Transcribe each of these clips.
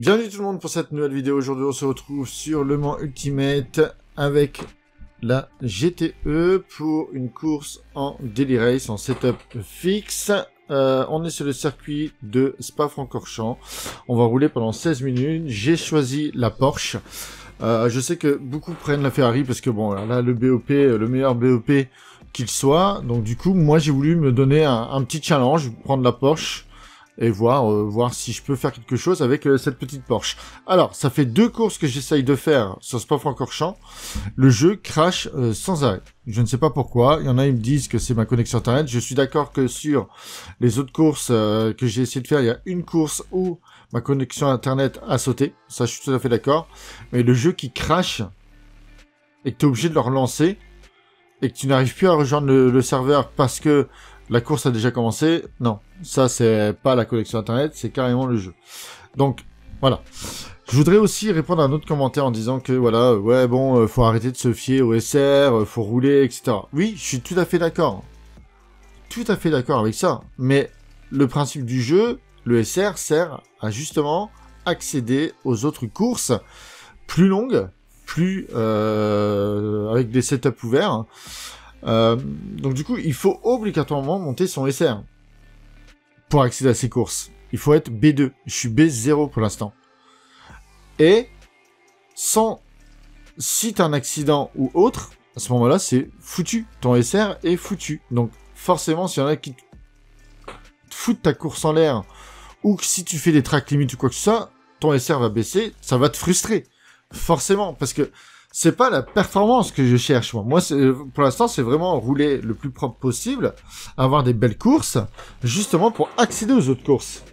Bienvenue tout le monde pour cette nouvelle vidéo. Aujourd'hui on se retrouve sur Le Mans Ultimate avec la GTE pour une course en daily race en setup fixe. On est sur le circuit de Spa-Francorchamps. On va rouler pendant 16 minutes. J'ai choisi la Porsche. Je sais que beaucoup prennent la Ferrari parce que bon là le BOP, le meilleur BOP qu'il soit. Donc du coup moi j'ai voulu me donner un petit challenge, prendre la Porsche et voir si je peux faire quelque chose avec cette petite Porsche. Alors, ça fait 2 courses que j'essaye de faire sur Spa-Francorchamps. Le jeu crache sans arrêt. Je ne sais pas pourquoi. Il y en a, ils me disent que c'est ma connexion Internet. Je suis d'accord que sur les autres courses que j'ai essayé de faire, il y a une course où ma connexion Internet a sauté. Ça, je suis tout à fait d'accord. Mais le jeu qui crache et que tu es obligé de le relancer et que tu n'arrives plus à rejoindre le serveur parce que la course a déjà commencé, non. Ça, c'est pas la connexion Internet, c'est carrément le jeu. Donc, voilà. Je voudrais aussi répondre à un autre commentaire en disant que, voilà, ouais, bon, faut arrêter de se fier au SR, faut rouler, etc. Oui, je suis tout à fait d'accord. Tout à fait d'accord avec ça. Mais le principe du jeu, le SR sert à justement accéder aux autres courses plus longues, avec des setups ouverts. Donc du coup, il faut obligatoirement monter son SR pour accéder à ces courses. Il faut être B2. Je suis B0 pour l'instant. Et si t'as un accident ou autre, à ce moment-là, c'est foutu. Ton SR est foutu. Donc forcément, s'il y en a qui te foutent ta course en l'air, ou que si tu fais des track limits ou quoi que ce soit, ton SR va baisser, ça va te frustrer. Forcément, parce que c'est pas la performance que je cherche, moi. Moi, pour l'instant, c'est vraiment rouler le plus propre possible, avoir des belles courses, justement pour accéder aux autres courses.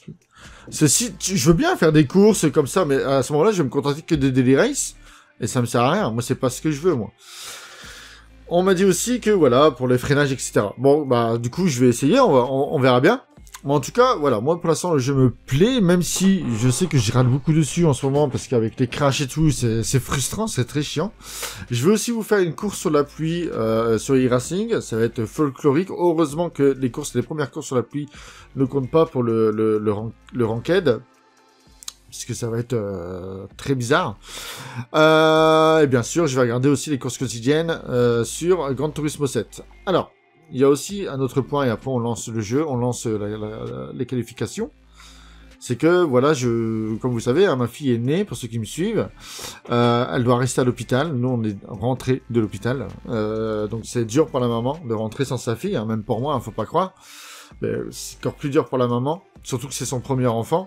Je veux bien faire des courses comme ça, mais à ce moment-là, je vais me contenter que des daily race, et ça me sert à rien. Moi, c'est pas ce que je veux, moi. On m'a dit aussi que, voilà, pour les freinages, etc. Bon, bah, du coup, je vais essayer, on verra bien. Mais en tout cas, voilà, moi pour l'instant je me plais, même si je sais que j'y râle beaucoup dessus en ce moment, parce qu'avec les crashs et tout, c'est frustrant, c'est très chiant. Je vais aussi vous faire une course sur la pluie sur e-racing, ça va être folklorique. Heureusement que les premières courses sur la pluie ne comptent pas pour le ranked, puisque ça va être très bizarre. Et bien sûr, je vais regarder aussi les courses quotidiennes sur Gran Turismo 7. Alors, il y a aussi un autre point, et après on lance le jeu, on lance les qualifications. C'est que, voilà, comme vous savez, hein, ma fille est née, pour ceux qui me suivent. Elle doit rester à l'hôpital. Nous, on est rentrés de l'hôpital. Donc c'est dur pour la maman de rentrer sans sa fille, hein, même pour moi, hein, faut pas croire. Mais c'est encore plus dur pour la maman, surtout que c'est son premier enfant.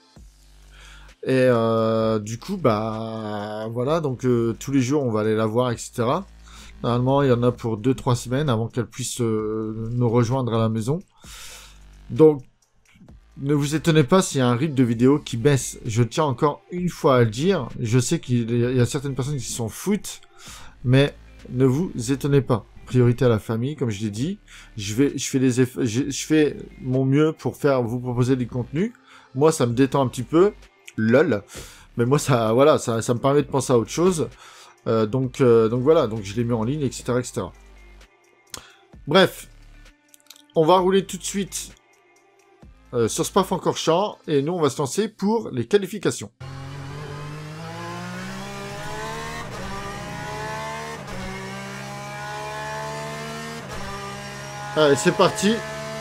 Et du coup, bah voilà, donc tous les jours, on va aller la voir, etc. Normalement, il y en a pour 2-3 semaines avant qu'elle puisse nous rejoindre à la maison. Donc, ne vous étonnez pas s'il y a un rythme de vidéo qui baisse. Je tiens encore une fois à le dire. Je sais qu'il y a certaines personnes qui s'en foutent, mais ne vous étonnez pas. Priorité à la famille, comme je l'ai dit. Je fais mon mieux pour vous proposer du contenu. Moi, ça me détend un petit peu. Lol. Mais moi, ça me permet de penser à autre chose. Donc voilà, donc je l'ai mis en ligne, etc., etc. Bref, on va rouler tout de suite sur Spa-Francorchamps et nous on va se lancer pour les qualifications. Allez, c'est parti.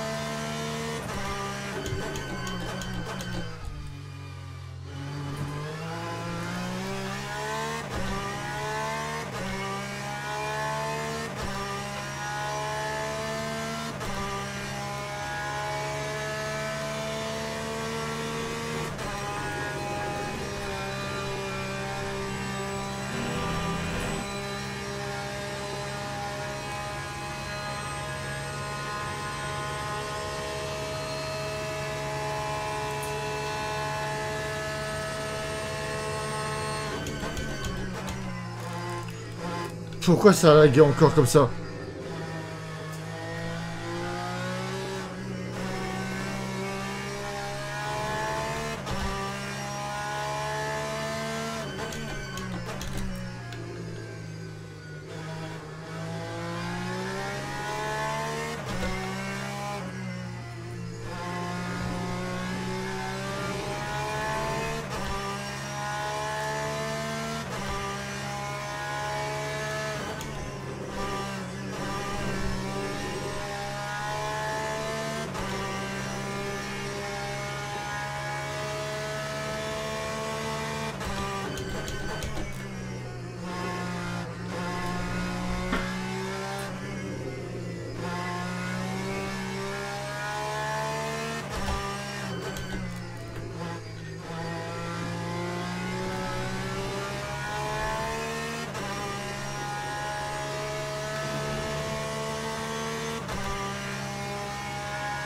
Pourquoi ça a lagué encore comme ça?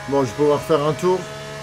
Bon, je vais pouvoir faire un tour.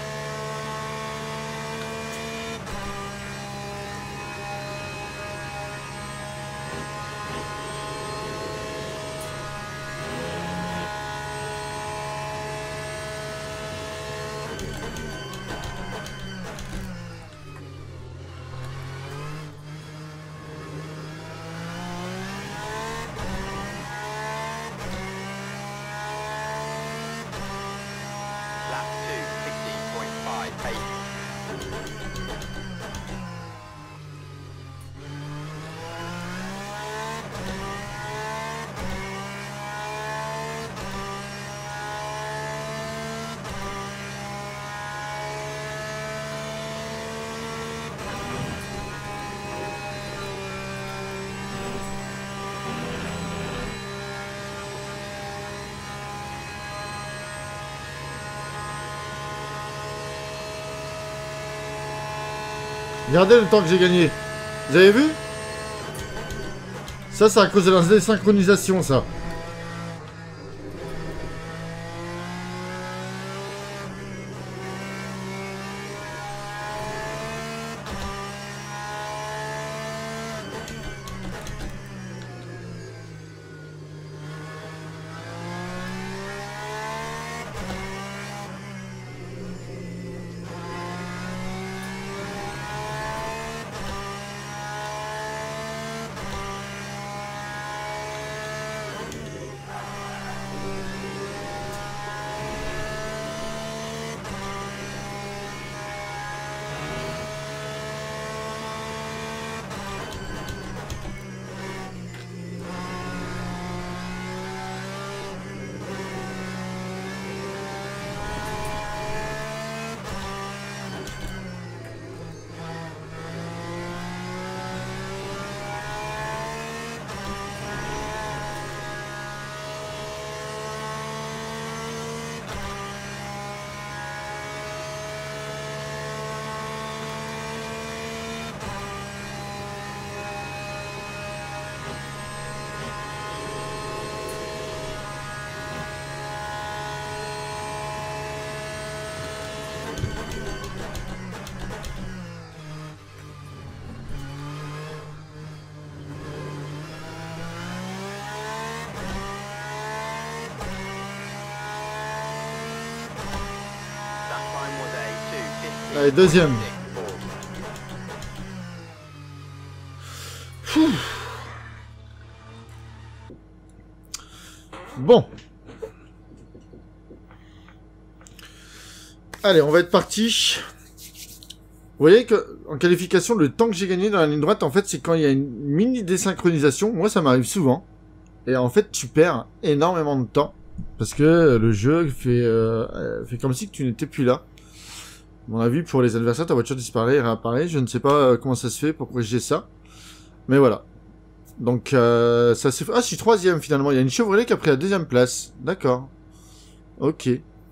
Regardez le temps que j'ai gagné. Vous avez vu? Ça, c'est à cause de la désynchronisation, ça. Allez, deuxième. Bon. Allez, on va être parti. Vous voyez que en qualification, le temps que j'ai gagné dans la ligne droite, en fait, c'est quand il y a une mini désynchronisation. Moi, ça m'arrive souvent. Et en fait, tu perds énormément de temps. Parce que le jeu fait comme si tu n'étais plus là. À mon avis, pour les adversaires, ta voiture disparaît et réapparaît. Je ne sais pas comment ça se fait, pourquoi j'ai ça. Mais voilà. Donc, ça s'est fait... Ah, je suis troisième, finalement. Il y a une Chevrolet qui a pris la deuxième place. D'accord. Ok.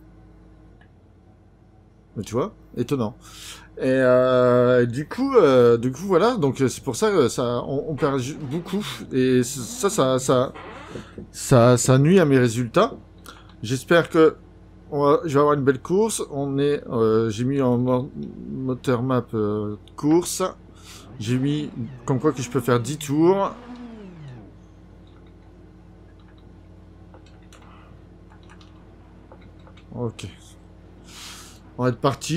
Mais tu vois, étonnant. Et du coup, voilà. Donc, c'est pour ça que on perd beaucoup. Et ça nuit à mes résultats. J'espère que je vais avoir une belle course. J'ai mis en moteur map course. J'ai mis comme quoi que je peux faire 10 tours. Ok. On va être parti.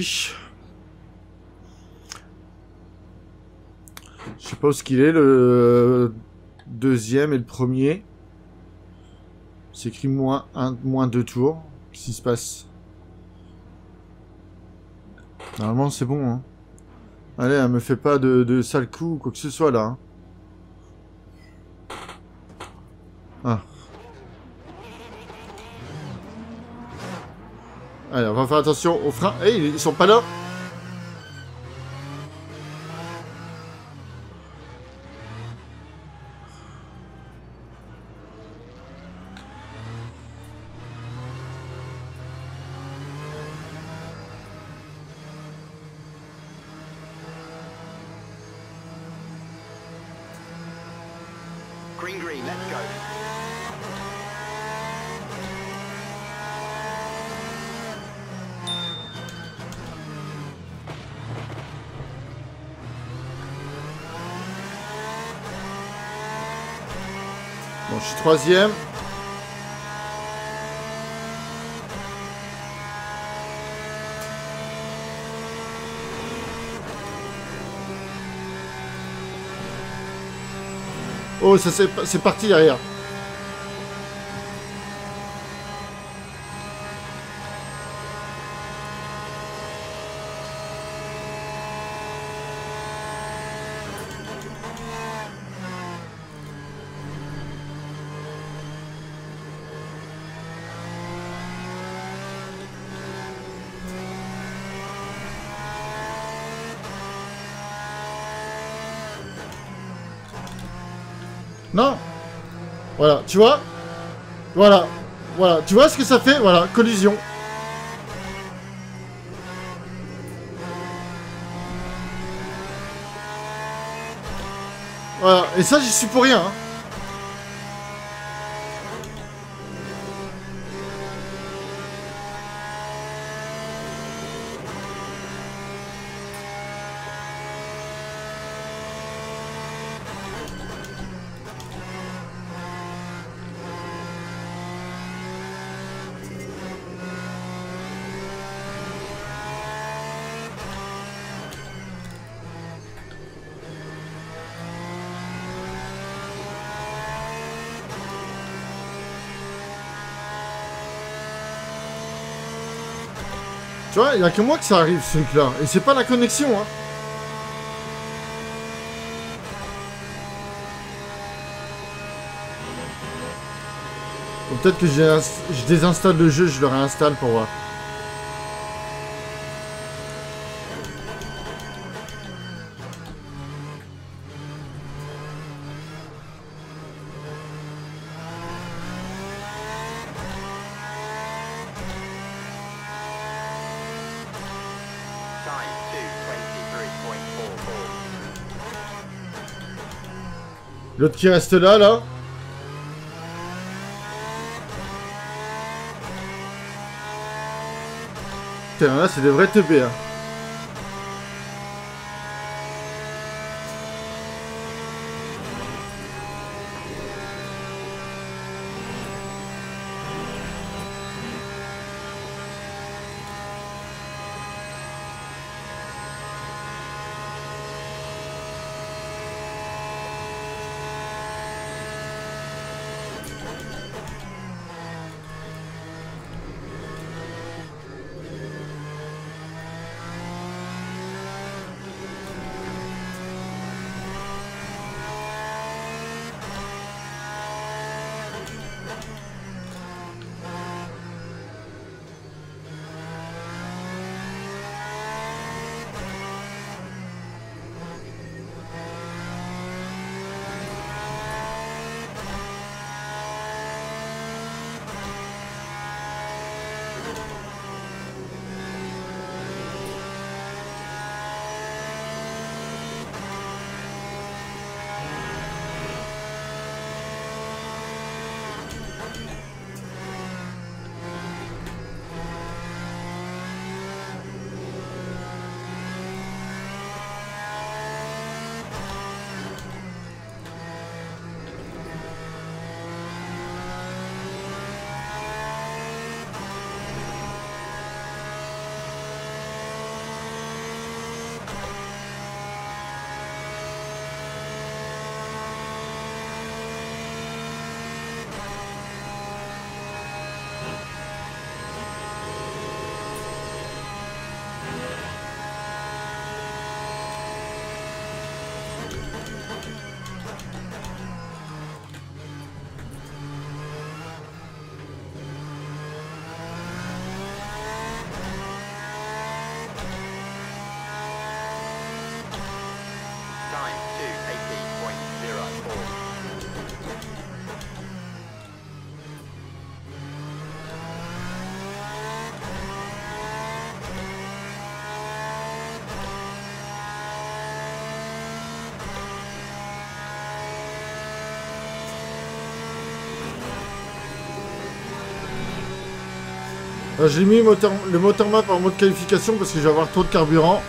Je sais pas où ce qu'il est, le deuxième et le premier. C'est écrit moins 2 tours. Qu'est-ce qui se passe? Normalement, c'est bon, hein. Allez, elle me fait pas de sale coup ou quoi que ce soit, là. Hein. Ah. Allez, on va faire attention aux freins. Hey, ils sont pas là. Green, let's go. Bon, je suis troisième. Oh, ça c'est parti derrière. Non. Voilà, tu vois? Voilà. Voilà, tu vois ce que ça fait? Voilà, collision. Voilà, et ça j'y suis pour rien. Hein. Tu vois, il n'y a que moi que ça arrive ce truc là. Et c'est pas la connexion, hein. Ou peut-être que je désinstalle le jeu, je le réinstalle pour voir. L'autre qui reste là, là. Putain, là, c'est des vrais teubés, hein. J'ai mis le moteur map en mode qualification parce que je vais avoir trop de carburant.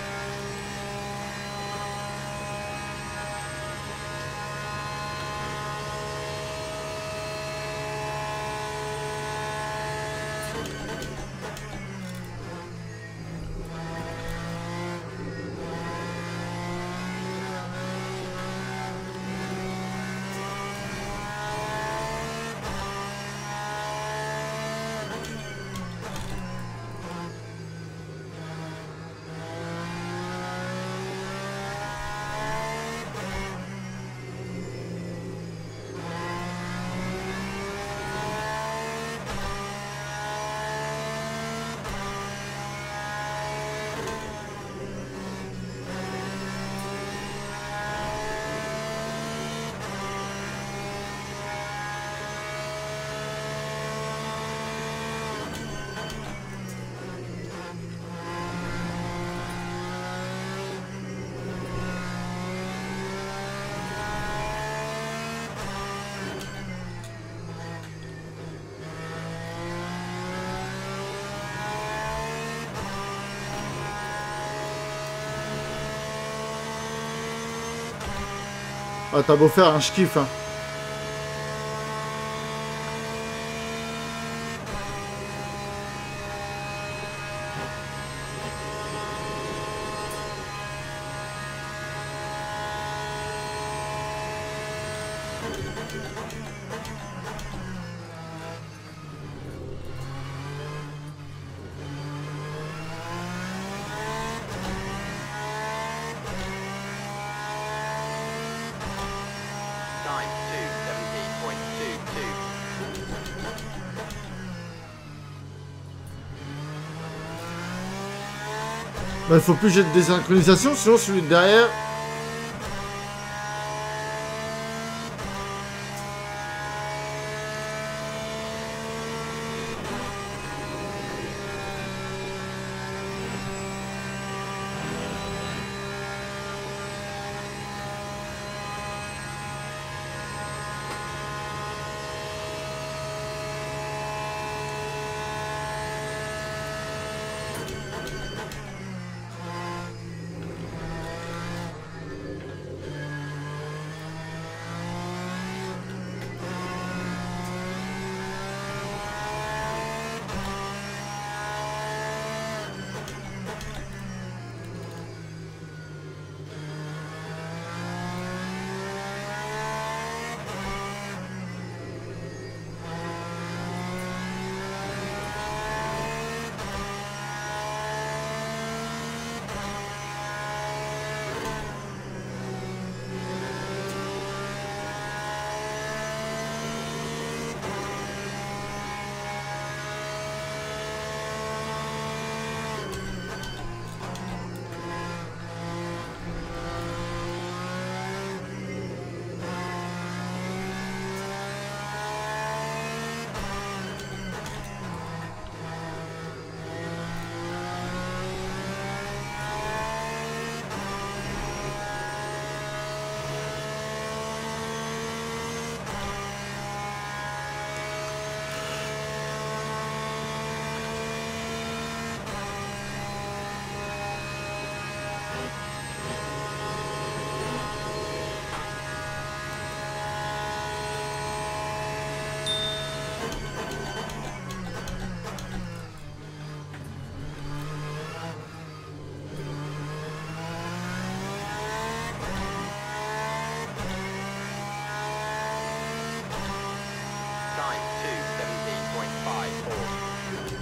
Ah, t'as beau faire, hein, je kiffe, hein. Time 270.22. Bah, il faut plus que j'ai de désynchronisation, sinon celui de derrière... Time 270.54.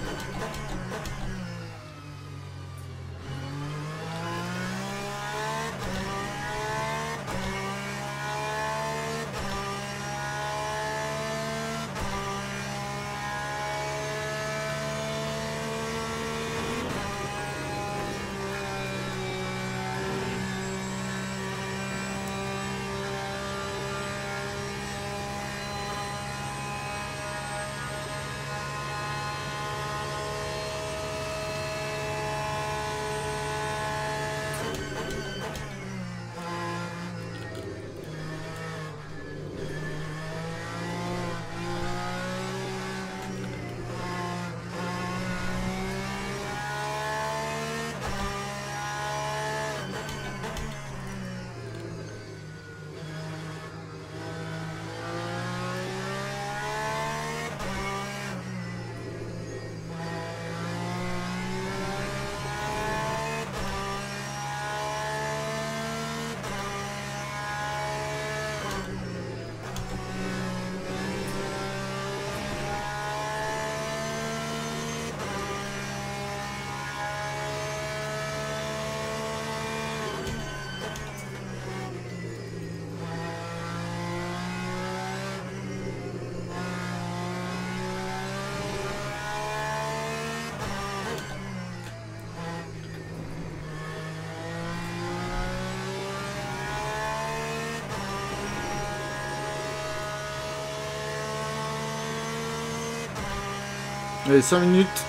Allez, 5 minutes.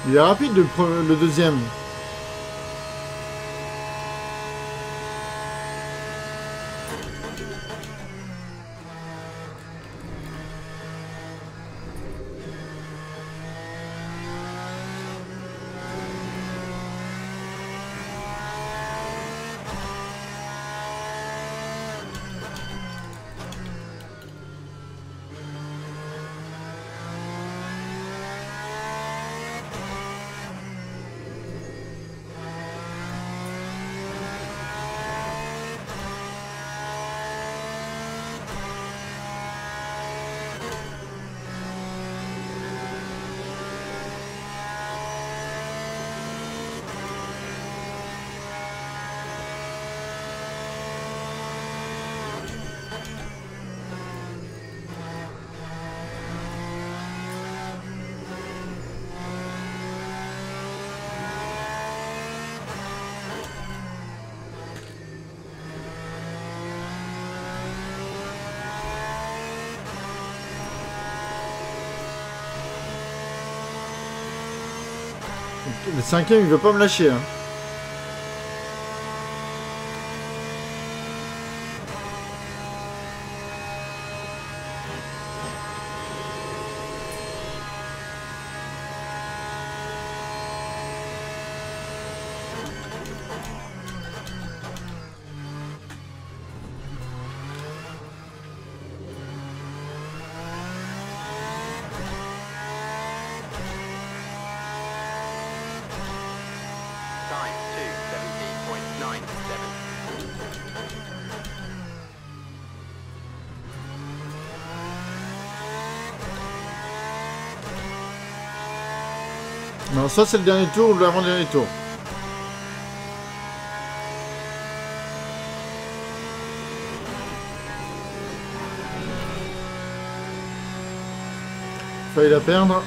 Il est rapide le deuxième. Le cinquième, il veut pas me lâcher. Hein. Time 2:17.97. Non, ça c'est le dernier tour ou l'avant-dernier tour. Failli la perdre.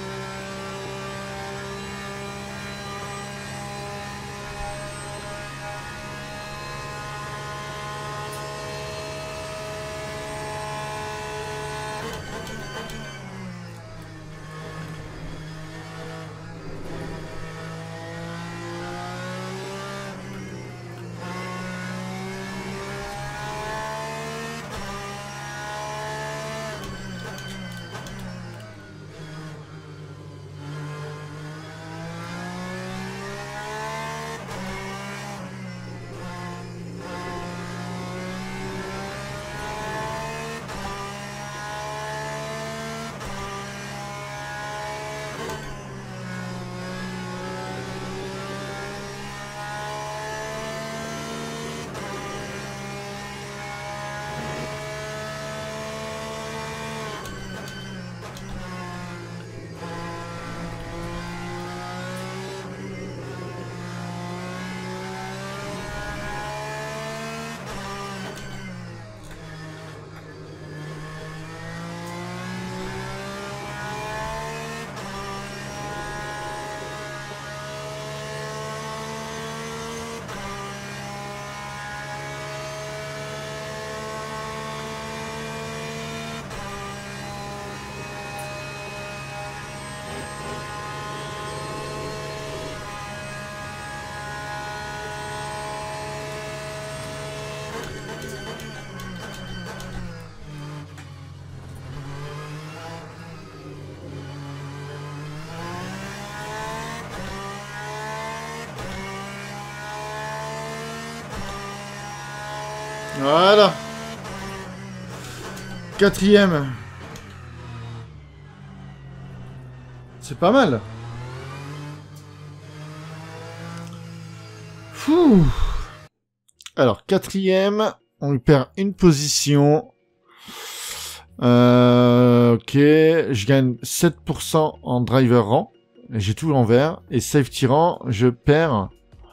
Voilà. Quatrième. C'est pas mal. Fouh. Alors, quatrième. On lui perd une position. Ok. Je gagne 7% en driver rang. J'ai tout l'envers. Et safety rang, je perds...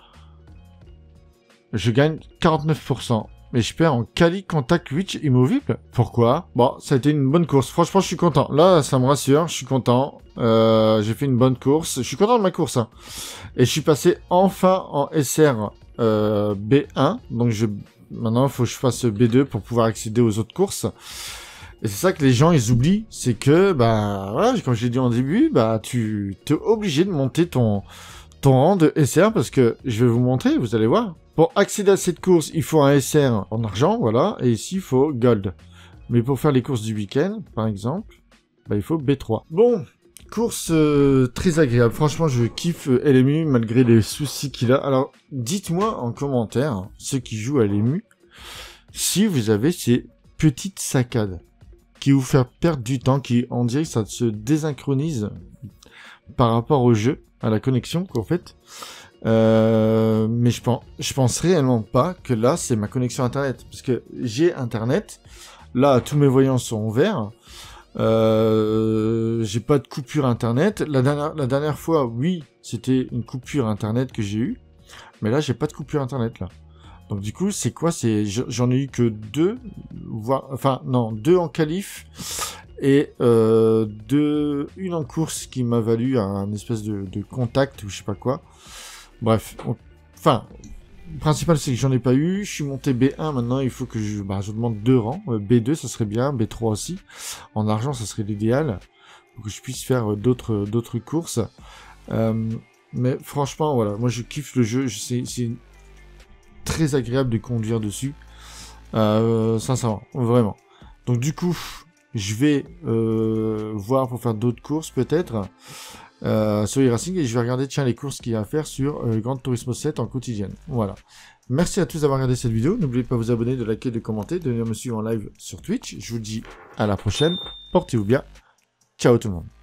Je gagne 49%. Mais je perds en quali contact reach immovible. Pourquoi? Bon, ça a été une bonne course. Franchement, je suis content. Là, ça me rassure. Je suis content. J'ai fait une bonne course. Je suis content de ma course. Hein. Et je suis passé enfin en SR B1. Donc, maintenant, il faut que je fasse B2 pour pouvoir accéder aux autres courses. Et c'est ça que les gens, ils oublient, c'est que, bah, voilà, comme je l'ai dit en début, bah, tu t'es obligé de monter ton rang de SR, parce que je vais vous montrer, vous allez voir. Pour accéder à cette course, il faut un SR en argent, voilà, et ici, il faut Gold. Mais pour faire les courses du week-end, par exemple, bah, il faut B3. Bon, course très agréable. Franchement, je kiffe LMU, malgré les soucis qu'il a. Alors, dites-moi en commentaire, ceux qui jouent à LMU, si vous avez ces petites saccades qui vous font perdre du temps, qui, on dirait que ça se désynchronise par rapport au jeu, à la connexion, qu'en fait. Mais je pense réellement pas que là, c'est ma connexion Internet. Parce que j'ai Internet. Là, tous mes voyants sont verts. J'ai pas de coupure Internet. La dernière fois, oui, c'était une coupure Internet que j'ai eue. Mais là, j'ai pas de coupure Internet, là. Donc du coup, c'est quoi? J'en ai eu que 2, voire, enfin non, 2 en qualif et une en course qui m'a valu un espèce de contact ou je sais pas quoi. Bref, enfin, le principal c'est que j'en ai pas eu. Je suis monté B1 maintenant. Il faut que je demande 2 rangs. B2 ça serait bien, B3 aussi. En argent ça serait l'idéal pour que je puisse faire d'autres courses. Mais franchement voilà, moi je kiffe le jeu. C'est très agréable de conduire dessus, sincèrement, vraiment. Donc du coup, je vais voir pour faire d'autres courses peut-être sur e-racing et je vais regarder les courses qu'il y a à faire sur Gran Turismo 7 en quotidienne. Voilà. Merci à tous d'avoir regardé cette vidéo. N'oubliez pas de vous abonner, de liker, de commenter, de venir me suivre en live sur Twitch. Je vous dis à la prochaine. Portez-vous bien. Ciao tout le monde.